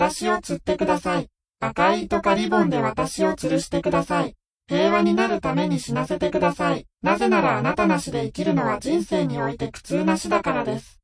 私を釣ってください。赤い糸かリボンで私を吊るしてください。平和になるために死なせてください。なぜならあなたなしで生きるのは人生において苦痛な死だからです。